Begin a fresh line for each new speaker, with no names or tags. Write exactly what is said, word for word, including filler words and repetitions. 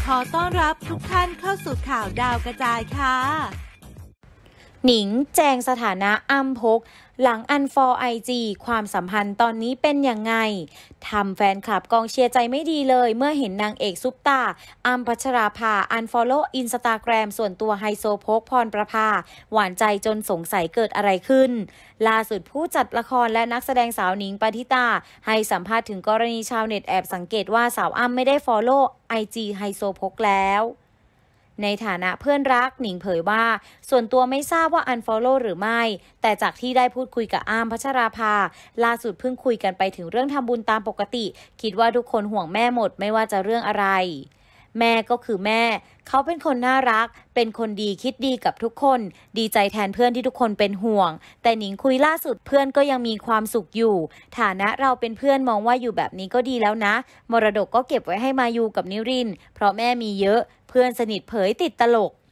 ขอต้อนรับทุกท่านเข้าสู่ข่าวดาวกระจายค่ะ
หนิงแจงสถานะอ้ำพกหลังอันฟอลไอจีความสัมพันธ์ตอนนี้เป็นยังไงทำแฟนคลับกองเชียร์ใจไม่ดีเลยเมื่อเห็นนางเอกซุปตาอ้ำพัชราภาอันฟอลโล่อินสตาแกรมส่วนตัวไฮโซโพกพรประภาหวานใจจนสงสัยเกิดอะไรขึ้นล่าสุดผู้จัดละครและนักแสดงสาวหนิงปณิตาให้สัมภาษณ์ถึงกรณีชาวเน็ตแอบสังเกตว่าสาวอ้ำไม่ได้ฟอลโล่ไอจีไฮโซโพกแล้วในฐานะเพื่อนรักหนิงเผยว่าส่วนตัวไม่ทราบว่า unfollow หรือไม่แต่จากที่ได้พูดคุยกับอ้ำพัชราภาล่าสุดเพิ่งคุยกันไปถึงเรื่องทำบุญตามปกติคิดว่าทุกคนห่วงแม่หมดไม่ว่าจะเรื่องอะไรแม่ก็คือแม่เขาเป็นคนน่ารักเป็นคนดีคิดดีกับทุกคนดีใจแทนเพื่อนที่ทุกคนเป็นห่วงแต่หนิงคุยล่าสุดเพื่อนก็ยังมีความสุขอยู่ฐานะเราเป็นเพื่อนมองว่าอยู่แบบนี้ก็ดีแล้วนะมรดกก็เก็บไว้ให้มายูกับนิรินทร์เพราะแม่มีเยอะเพื่อนสนิทเผยติดตลก